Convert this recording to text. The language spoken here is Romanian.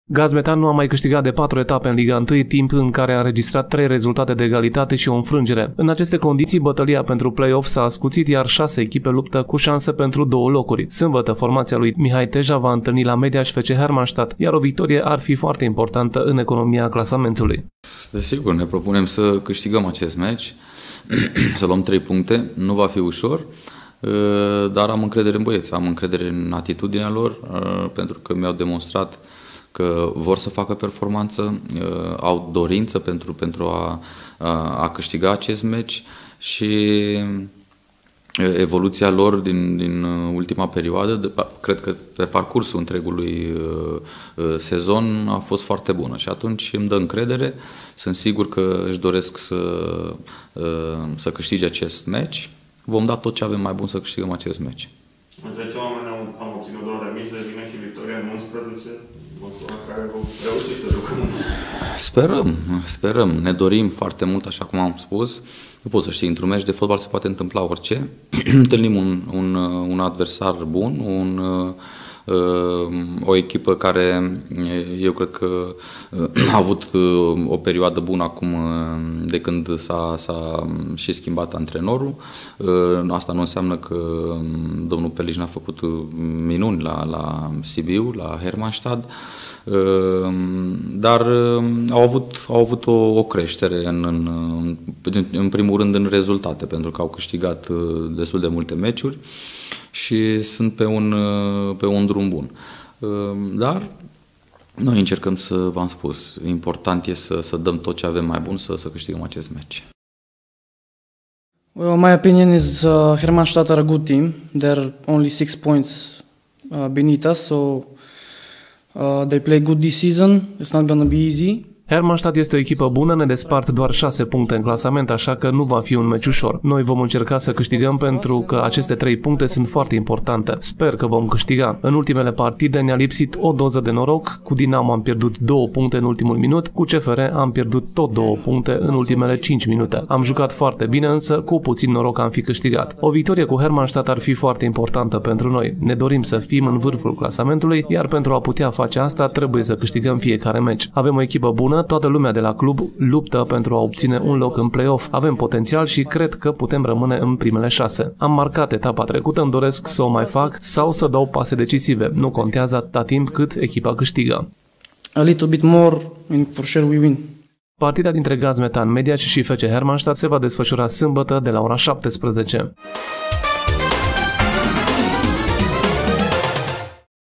Gazmetan nu a mai câștigat de 4 etape în Liga 1, timp în care a înregistrat 3 rezultate de egalitate și o înfrângere. În aceste condiții, bătălia pentru play-off s-a ascuțit, iar 6 echipe luptă cu șanse pentru 2 locuri. Sâmbătă, formația lui Mihai Teja va întâlni la Mediaș FC Hermannstadt, iar o victorie ar fi foarte importantă în economia clasamentului. Desigur, ne propunem să câștigăm acest meci, să luăm 3 puncte. Nu va fi ușor, dar am încredere în băieți, am încredere în atitudinea lor, pentru că mi-au demonstrat că vor să facă performanță, au dorință pentru a câștiga acest meci și evoluția lor din ultima perioadă, cred că pe parcursul întregului sezon a fost foarte bună și atunci îmi dă încredere, sunt sigur că își doresc să câștige acest meci. Vom da tot ce avem mai bun să câștigăm acest meci. În 10 oameni am obținut 2 remize, vine și victoria în 11, care vom reuși să jucăm. Sperăm, ne dorim foarte mult, așa cum am spus. Nu poți să știi, într-un meci de fotbal se poate întâmpla orice. Întâlnim un adversar bun, o echipă care eu cred că a avut o perioadă bună acum de când s-a și schimbat antrenorul. Asta nu înseamnă că domnul Peliș n-a făcut minuni la Sibiu, la Hermannstadt, dar au avut o creștere în primul rând în rezultate, pentru că au câștigat destul de multe meciuri și sunt pe un drum bun. Dar noi încercăm v-am spus, important e să dăm tot ce avem mai bun să câștigăm acest meci. Well, my opinion is Hermannstadt are a good team. They're only 6 points beneath us, so they play good this season. It's not going to be easy. Hermannstadt este o echipă bună, ne despart doar 6 puncte în clasament, așa că nu va fi un meci ușor. Noi vom încerca să câștigăm pentru că aceste 3 puncte sunt foarte importante. Sper că vom câștiga. În ultimele partide ne-a lipsit o doză de noroc. Cu Dinamo am pierdut 2 puncte în ultimul minut, cu CFR am pierdut tot 2 puncte în ultimele 5 minute. Am jucat foarte bine, însă cu puțin noroc am fi câștigat. O victorie cu Hermannstadt ar fi foarte importantă pentru noi. Ne dorim să fim în vârful clasamentului, iar pentru a putea face asta trebuie să câștigăm fiecare meci. Avem o echipă bună, toată lumea de la club luptă pentru a obține un loc în play-off. Avem potențial și cred că putem rămâne în primele 6. Am marcat etapa trecută, îmi doresc să o mai fac sau să dau pase decisive. Nu contează atâta timp cât echipa câștigă. A little bit more and for sure we win. Partida dintre Gazmetan Mediaș și FC Hermannstadt se va desfășura sâmbătă de la ora 17.